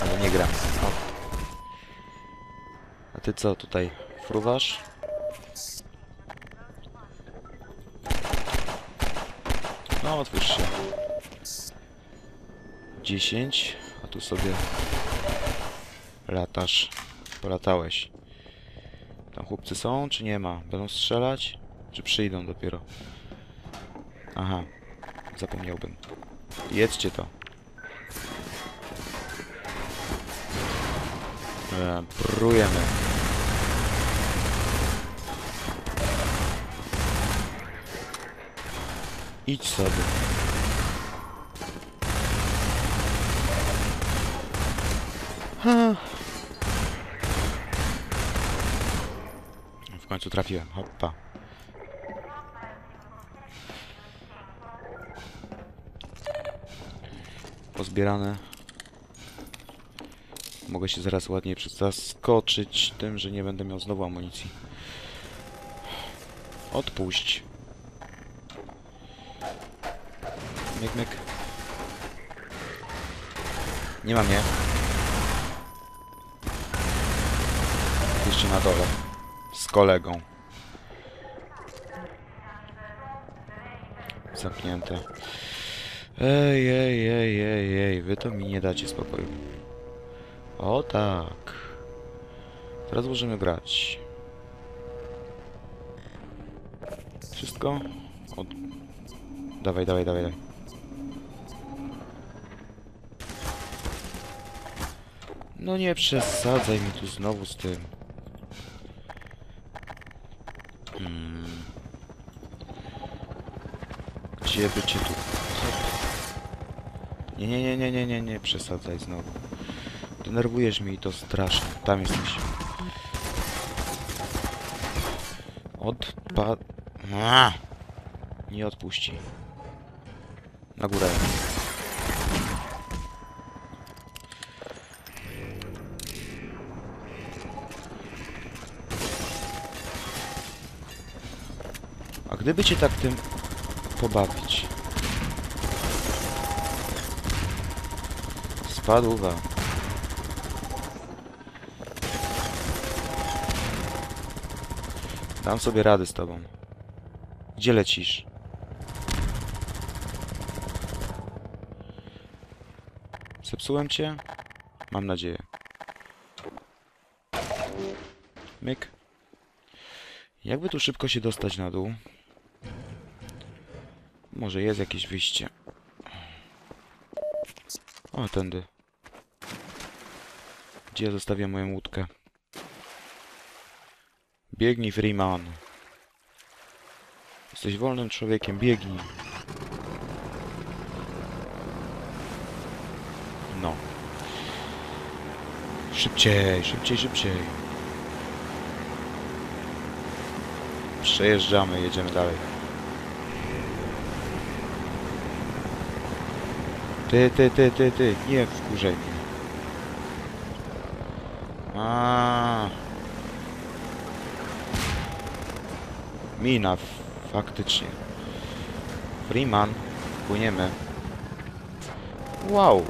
Ale nie gram. O. A ty co tutaj? Fruwasz? No, otwórz się. 10. A tu sobie latasz. Polatałeś. Tam chłopcy są, czy nie ma? Będą strzelać? Czy przyjdą dopiero? Aha. Zapomniałbym. Jedźcie to. Prujemy. Idź sobie. Ha. W końcu trafiłem. Hoppa. Pozbierane. Mogę się zaraz ładnie zaskoczyć tym, że nie będę miał znowu amunicji. Odpuść. Myk, myk. Nie ma mnie. Jeszcze na dole. Z kolegą. Zamknięte. Ej, wy to mi nie dacie spokoju. O tak. Teraz możemy grać. Wszystko? Od... Dawaj. No nie przesadzaj mi tu znowu z tym. Gdzie by cię tu... Nie przesadzaj znowu. Denerwujesz mnie i to strasznie. Tam jesteś. Nie odpuści. Na górę. A gdyby cię tak tym pobawić? Spadła. Dam sobie radę z tobą. Gdzie lecisz? Zepsułem cię? Mam nadzieję. Myk. Jakby tu szybko się dostać na dół? Może jest jakieś wyjście. O, tędy. Gdzie ja zostawiam moją łódkę? Biegnij, Freeman. Jesteś wolnym człowiekiem, biegnij. No. Szybciej. Przejeżdżamy, jedziemy dalej. Ty. Nie wkurzaj mnie. Mina, faktycznie. Freeman, płyniemy. Wow.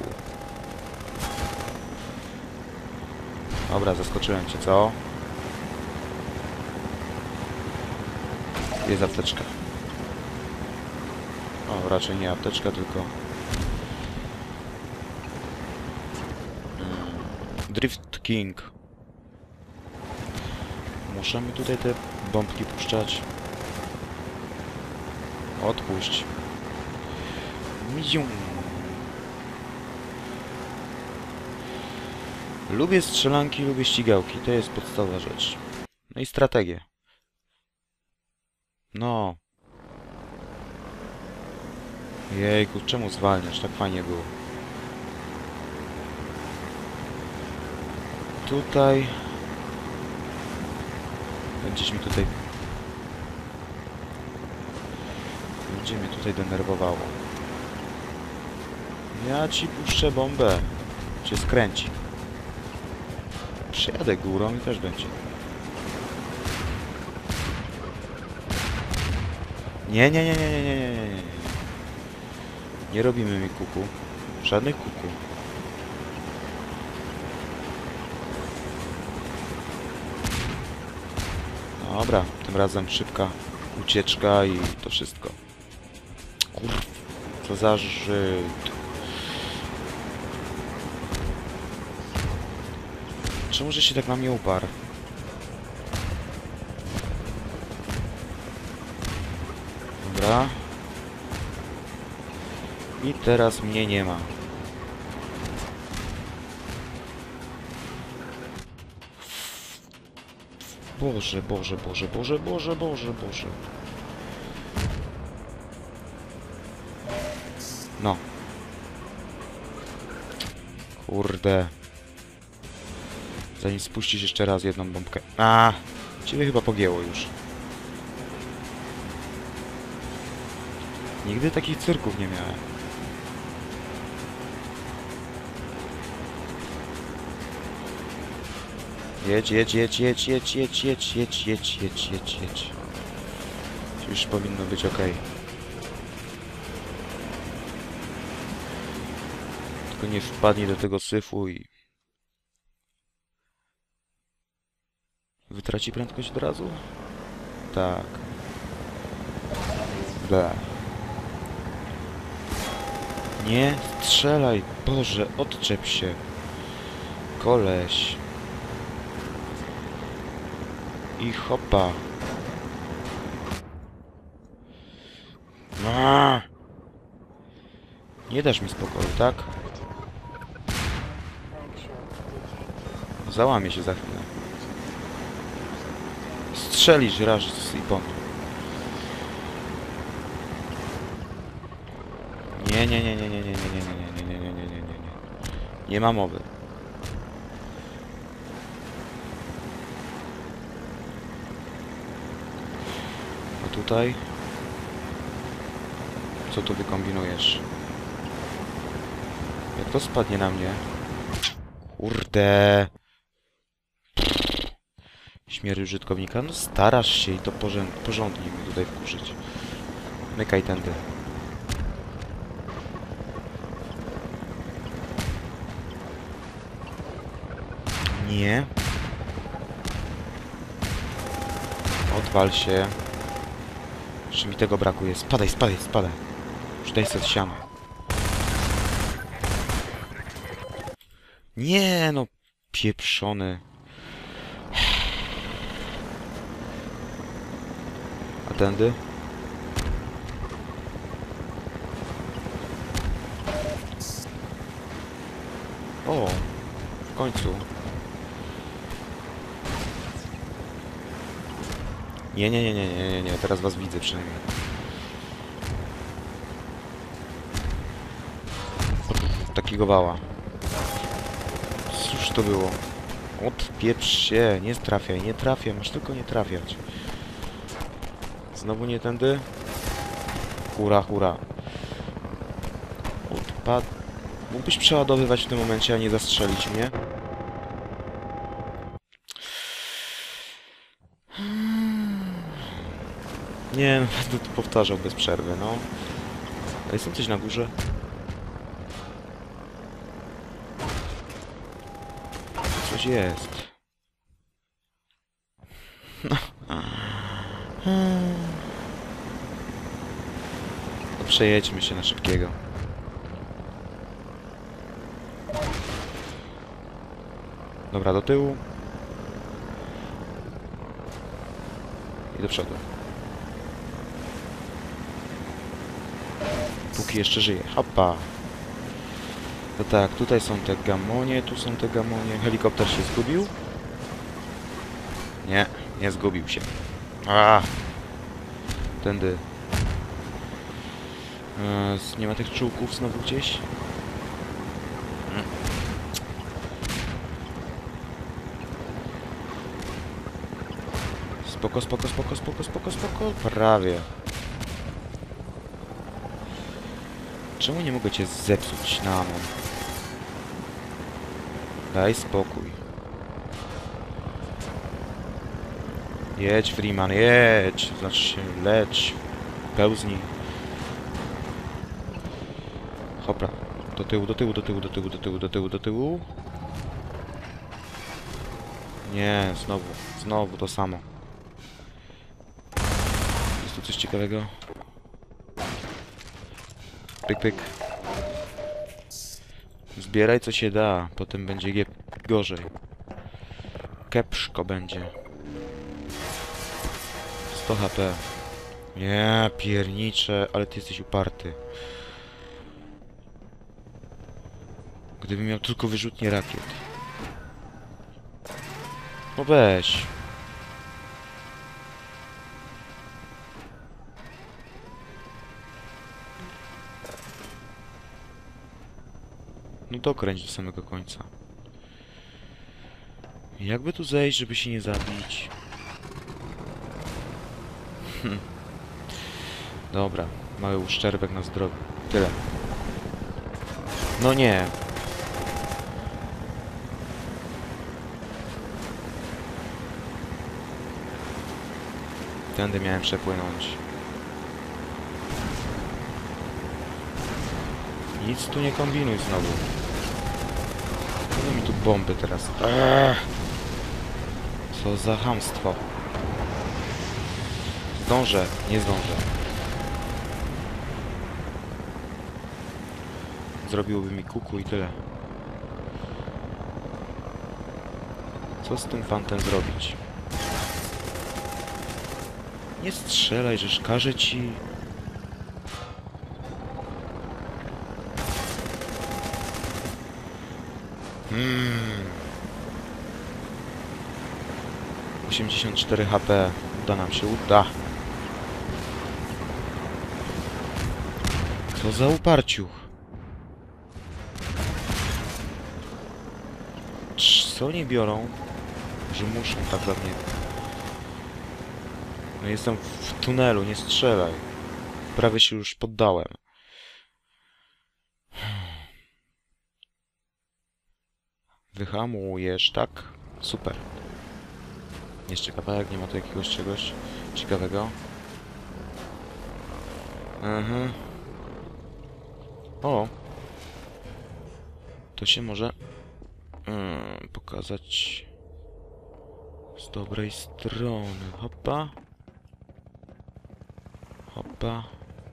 Dobra, zaskoczyłem cię, co? Jest apteczka. O, raczej nie apteczka, tylko... Drift King. Muszę mi tutaj te bombki puszczać. Odpuść. Mizium. Lubię strzelanki, lubię ścigałki. To jest podstawowa rzecz. No i strategię. No. Jejku, czemu zwalniasz? Tak fajnie było. Tutaj... Będziesz mi tutaj... Będzie mnie tutaj denerwowało. Ja ci puszczę bombę. Cię skręci. Przyjadę górą i też będzie. Nie. Nie robimy mi kuku. Żadnych kuku. Dobra, tym razem szybka ucieczka i to wszystko. Kurwa, co za Żyd. Czemu że się tak na mnie uparł? Dobra. I teraz mnie nie ma. Boże, Boże, Boże, Boże, Boże, Boże, Boże. No. Kurde. Zanim spuścisz jeszcze raz jedną bombkę. A, ciebie chyba pogięło już. Nigdy takich cyrków nie miałem. Jedź, jedź, jedź, jedź, jedź, jedź, jedź, jedź, jedź, jedź, jedź, jedź. Już powinno być ok. Tylko nie wpadnij do tego syfu i... Wytraci prędkość od razu? Tak. Da. Nie strzelaj! Boże, odczep się! Koleś! I hopa! Aaaa! Nie dasz mi spokoju, tak? Załamie się za chwilę. Strzelisz raz i po. Nie, nie, nie, nie, nie, nie, nie, nie, nie, nie, nie, nie, nie, nie, nie. Nie ma mowy. A tutaj? Co tu wykombinujesz? Jak to spadnie na mnie? Kurde. Śmierć użytkownika? No starasz się i to porządnie mi tutaj wkurzyć. Mykaj tędy. Nie. Odwal się. Jeszcze mi tego brakuje. Spadaj, spadaj, spadaj. Już daj sobie siano. Nie, no. Pieprzony. A tędy? O, w końcu. Nie, nie, nie, nie, nie, nie, nie, teraz was widzę przynajmniej. Takiego wała. Cóż to było? Odpieprz się, nie trafiaj, nie trafiaj, masz tylko nie trafiać. Znowu nie tędy? Hura, hura. Odpad... Mógłbyś przeładowywać w tym momencie, a nie zastrzelić mnie? Nie, no, będę to powtarzał bez przerwy, no. A jest tam coś na górze? Coś jest. No. To przejedźmy się na szybkiego. Dobra, do tyłu. I do przodu. Póki jeszcze żyje. Hopa. To tak, tutaj są te gamonie, tu są te gamonie. Helikopter się zgubił? Nie, nie zgubił się. A! Tędy. Nie ma tych czułków znowu gdzieś? Spoko, spoko, spoko, spoko, spoko, spoko. Prawie. Czemu nie mogę cię zepsuć na amon? Daj spokój. Jedź, Freeman, jedź. Znaczy się, leć. Pełznij. Hopra. Do tyłu, do tyłu, do tyłu, do tyłu, do tyłu, do tyłu, do tyłu. Nie, znowu. Znowu to samo. ciekawego? Pyk, pyk. Zbieraj co się da, potem będzie gorzej. Kepszko będzie. 100 HP. Nie, piernicze, ale ty jesteś uparty. Gdybym miał tylko wyrzutnie rakiet. No weź. No dokręć do samego końca. Jakby tu zejść, żeby się nie zabić? Dobra, mały uszczerbek na zdrowiu. Tyle. No nie. Tędy miałem przepłynąć. Nic tu nie kombinuj znowu. No mi tu bomby teraz. Co za chamstwo. Zdążę, nie zdążę. Zrobiłoby mi kuku i tyle. Co z tym fantem zrobić? Nie strzelaj, żeż każę ci. 84 HP. Uda nam się, uda. Co za uparciuch. Co oni biorą? Że muszą tak we mnie. No jestem w tunelu, nie strzelaj. Prawie się już poddałem. Wyhamujesz, tak? Super. Jeszcze kawałek, nie ma tu jakiegoś czegoś ciekawego. O! To się może pokazać z dobrej strony. Hopa. Hopa.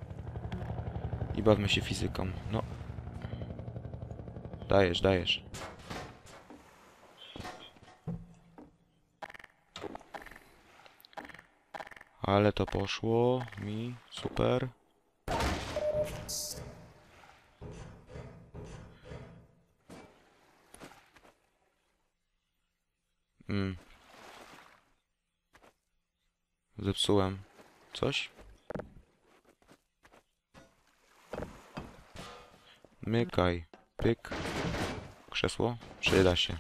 I bawmy się fizyką. No. Dajesz, dajesz. Ale to poszło mi. Super. Zepsułem coś. Mykaj. Pyk. Krzesło. Przyda się.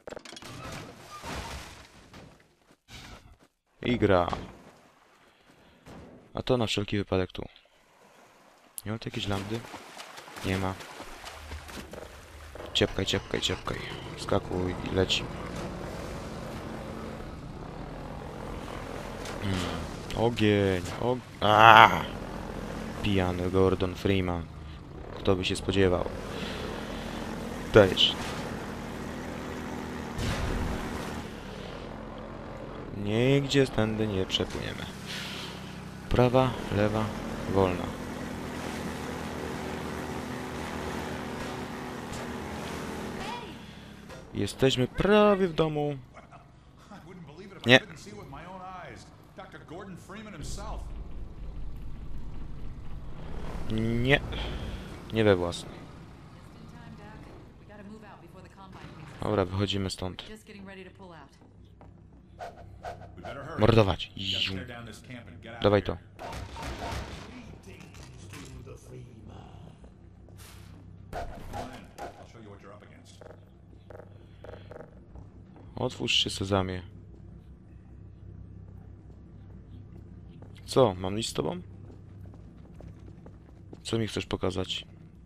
I gra. A to na wszelki wypadek tu. Nie ma tu jakiejś lampy? Nie ma. Ciepkaj, ciepkaj, ciepkaj. Skakuj i leci. Ogień. Pijany Gordon Freeman. Kto by się spodziewał? Dajesz. Nigdzie tędy nie przepłyniemy. Prawa, lewa, wolna. Jesteśmy prawie w domu. Nie. Nie. Nie we własne. Dobra, wychodzimy stąd. Mordować. Dawaj to. Otwórz się, sezamie. Co? Mam iść z tobą? Co mi chcesz pokazać?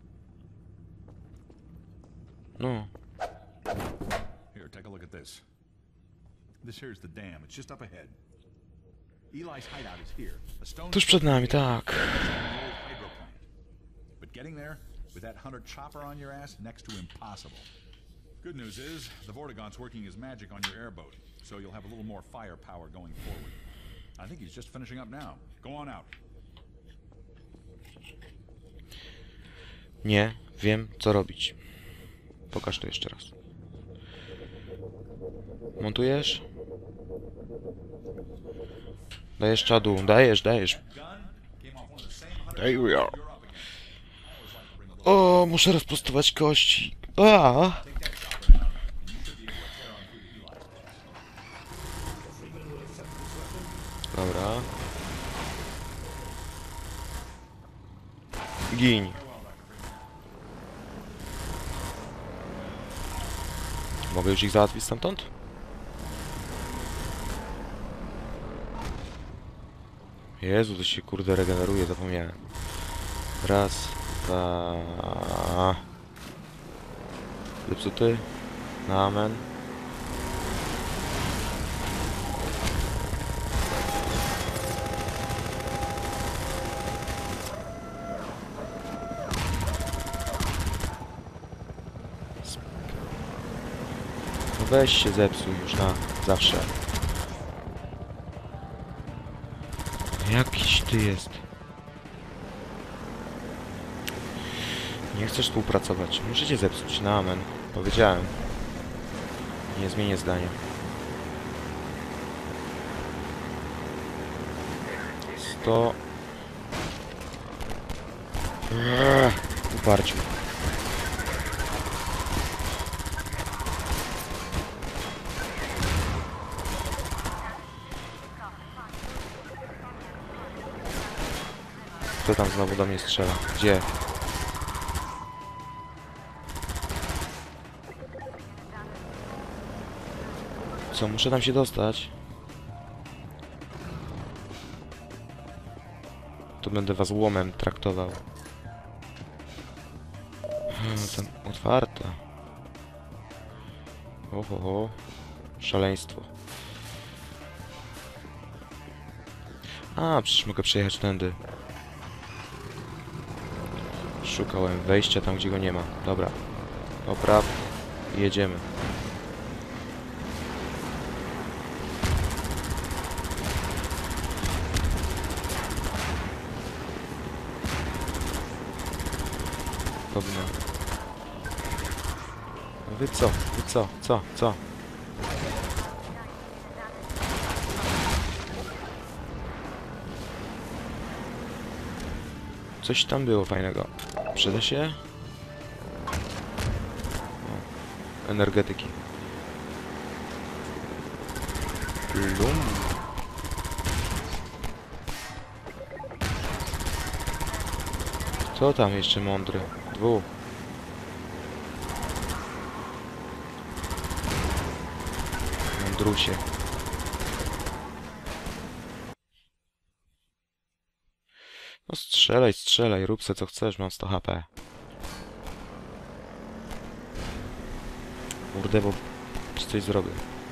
No. Here, take a look at this. This here's the dam. It's just up ahead. Eli's hideout is here. A stone Tuż przed nami, tak. hydro plant. But getting there with that hunter chopper on your ass, next to impossible. Good news is the Vortigaunt's working his magic on your airboat, so you'll have a little more firepower going forward. I think he's just finishing up now. Go on out. Nie, wiem co robić. Pokaż to jeszcze raz. Montujesz? Dajesz czadu, dajesz. There we are. O, muszę rozprostować kości. A! Dobra. Gin. Mogę już ich załatwić stamtąd? Jezu, to się kurde regeneruje, zapomniałem. Raz, dwa... Zepsuty. Amen. No weź się zepsuj już na zawsze. Jakiś ty jest. Nie chcesz współpracować. Muszę cię zepsuć. Na amen. Powiedziałem. Nie zmienię zdania. 100. Uparciu. Kto tam znowu do mnie strzela? Gdzie? Co, muszę tam się dostać? To będę was łomem traktował. Tam otwarta. Oho, szaleństwo. A, przecież mogę przejechać tędy. Szukałem wejścia tam, gdzie go nie ma. Dobra. Popraw. I jedziemy. Powinno. Wy co? Wy co? Co? Coś tam było fajnego. Przyda się? O, energetyki. Lum. Kto tam jeszcze mądry? Dwóch. Mądrusie. No strzelaj, rób se co chcesz, mam 100 HP. Kurde, bo ci coś zrobię.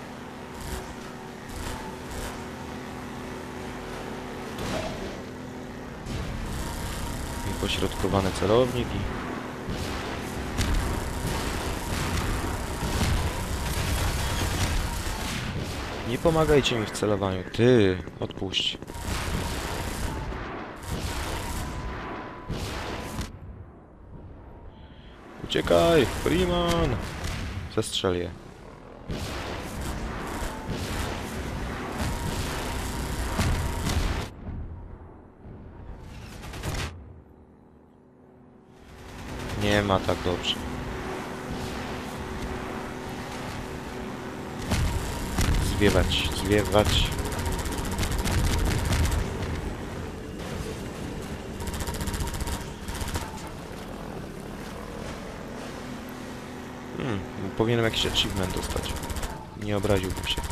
I pośrodkowany celownik i... Nie pomagajcie mi w celowaniu. Ty, odpuść. Uciekaj, Freeman! Zestrzel je. Nie ma tak dobrze. Zwiewać. Powinienem jakiś achievement dostać. Nie obraziłbym się.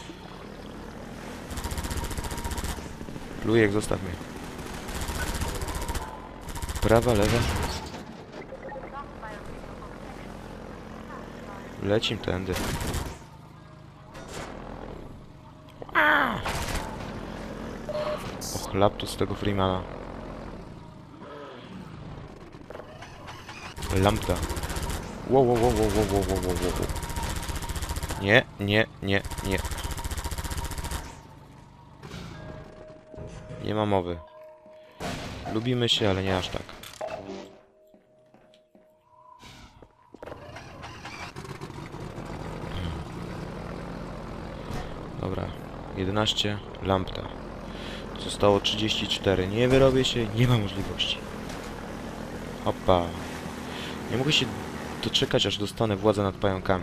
Lujek, zostaw mnie. Prawa, lewa. Lecim tędy. Och, laptus z tego Freemana. Lambda. Wow. Nie. Nie ma mowy. Lubimy się, ale nie aż tak. Dobra. 11. Lampta. Zostało 34. Nie wyrobię się, nie ma możliwości. Hopa. Nie mogę się doczekać, aż dostanę władzę nad pająkami.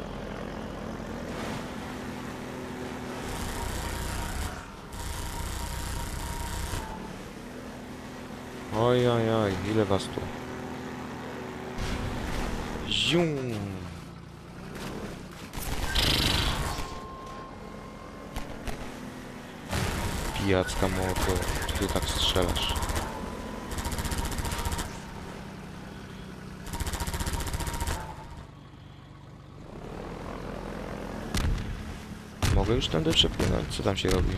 Oj, oj, oj, ile was tu? Zium! Pijacka moto, ty tak strzelasz. Mogę już tędy przepłynąć? Co tam się robi?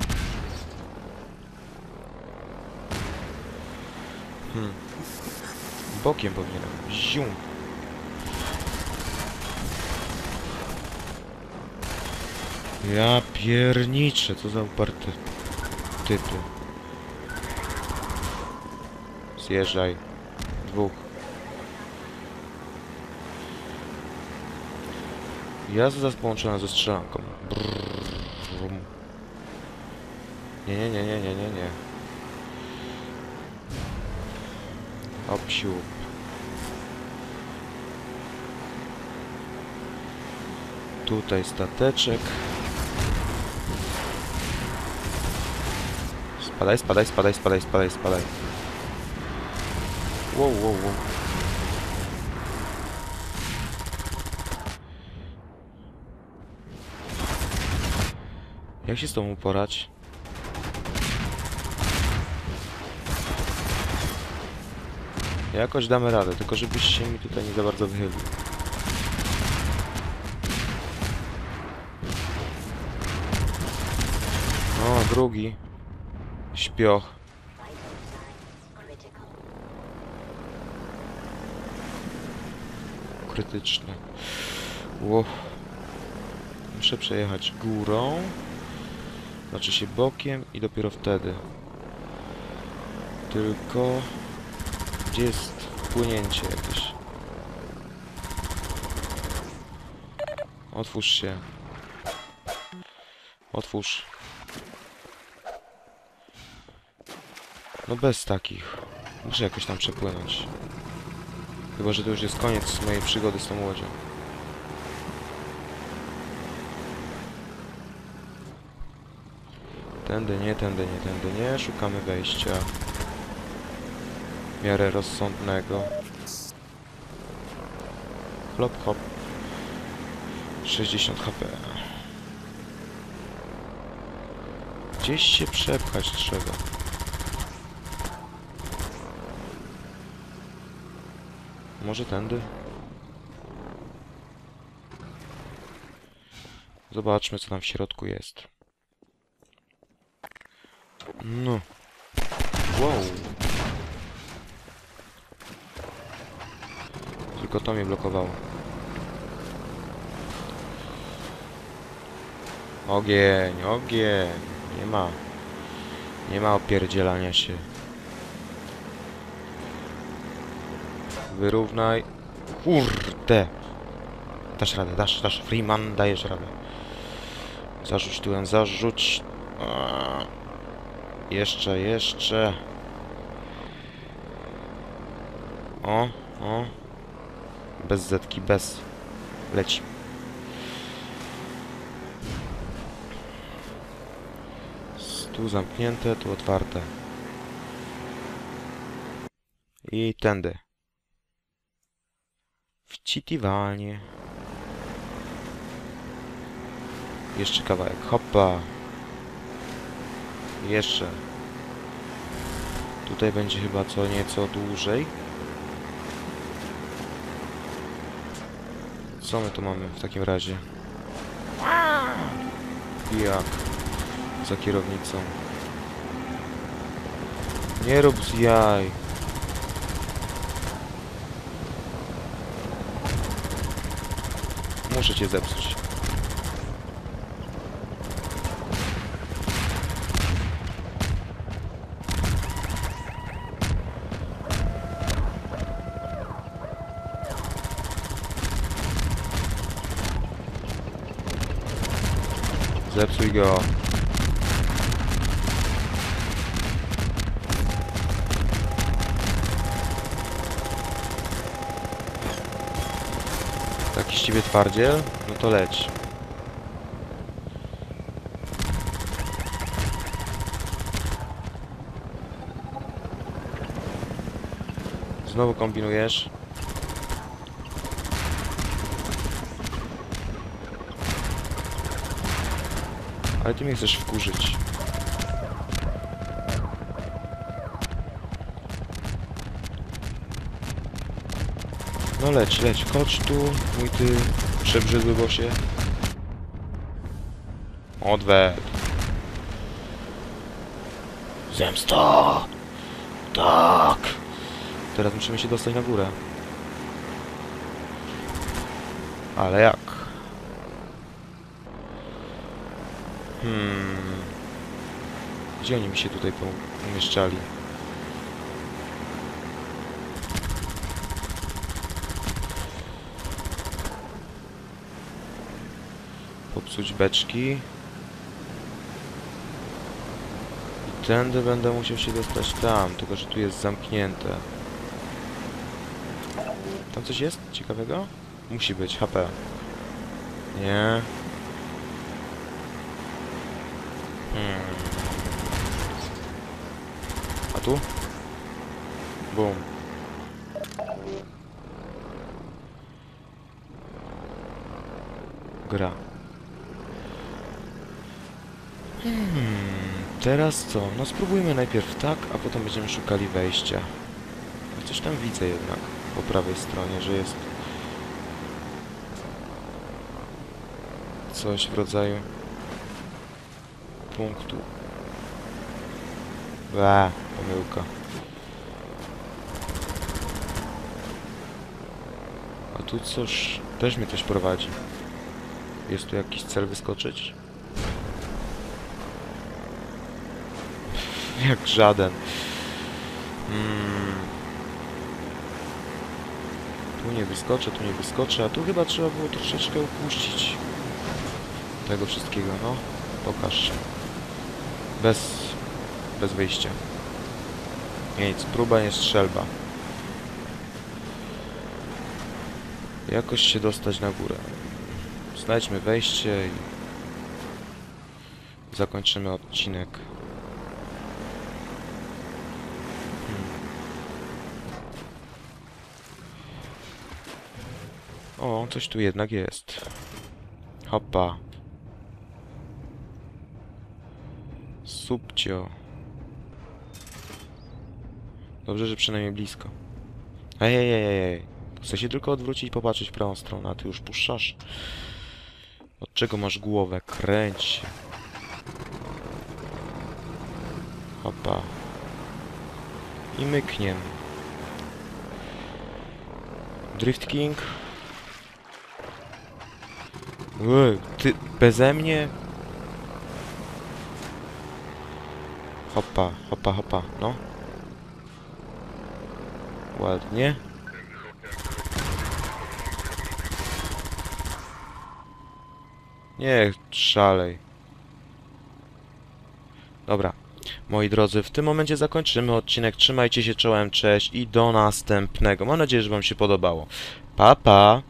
Bokiem powinienem. Zium! Ja pierniczę, co za uparte typy. Zjeżdżaj. Dwóch. Jazda połączona ze strzelanką. Brrr. Nie, nie, nie, nie, nie, nie, nie. Opsiu. Tutaj stateczek. Spadaj, spadaj, spadaj, spadaj, spadaj, spadaj. Wow, wow, wow. Jak się z tą uporać? Jakoś damy radę, tylko żebyś się mi tutaj nie za bardzo wychylił. O, drugi. Śpioch. Krytyczny. Ło. Muszę przejechać górą. Znaczy się bokiem i dopiero wtedy. Tylko... Gdzie jest wpłynięcie jakieś? Otwórz się. Otwórz. No bez takich. Muszę jakoś tam przepłynąć. Chyba, że to już jest koniec mojej przygody z tą łodzią. Tędy nie, tędy nie, tędy nie. Szukamy wejścia. W miarę rozsądnego. Hop, hop. 60 HP. Gdzieś się przepchać trzeba. Może tędy? Zobaczmy, co tam w środku jest. No. Wow. Tylko to mnie blokowało. Ogień, ogień. Nie ma. Nie ma opierdzielania się. Wyrównaj. Kurde. Dasz radę, dasz. Freeman, dajesz radę. Zarzuć tyłem, zarzuć. Jeszcze. O. Bez zetki, bez. Leci. Tu zamknięte, tu otwarte. I tędy. Wcitywanie. Jeszcze kawałek. Hoppa. Jeszcze. Tutaj będzie chyba co nieco dłużej. Co my tu mamy w takim razie? Jak? Za kierownicą. Nie rób z jaj. Muszę cię zepsuć. Zepsuj go. Taki z ciebie twardziel? No to leć. Znowu kombinujesz. Ale ty mnie chcesz wkurzyć. No leć, leć, chodź tu, mój ty przebrzydły bosie. Odwet. Zemsta! Tak! Teraz musimy się dostać na górę. Ale jak? Gdzie oni mi się tutaj umieszczali? Popsuć beczki. I tędy będę musiał się dostać tam, tylko że tu jest zamknięte. Tam coś jest ciekawego? Musi być, HP. Nie. A tu? Bum. Gra. Teraz co? No spróbujmy najpierw tak, a potem będziemy szukali wejścia. Coś tam widzę jednak po prawej stronie, że jest coś w rodzaju punktu. Pomyłka. A tu coś... też mnie coś prowadzi. Jest tu jakiś cel wyskoczyć? Jak żaden. Tu nie wyskoczę, a tu chyba trzeba było troszeczkę upuścić tego wszystkiego, no. Pokaż się. Bez wyjścia. Nic, próba nie strzelba. Jakoś się dostać na górę. Znajdźmy wejście i zakończymy odcinek. O, coś tu jednak jest. Hoppa. Subcio. Dobrze, że przynajmniej blisko. Ej. Chcę się tylko odwrócić i popatrzeć w prawą stronę, a ty już puszczasz. Od czego masz głowę? Kręć się. Hoppa. I mykniem. Drift King. Ty beze mnie? Hoppa, no. Ładnie. Nie szalej. Dobra. Moi drodzy, w tym momencie zakończymy odcinek. Trzymajcie się czołem, cześć i do następnego. Mam nadzieję, że wam się podobało. Pa, pa!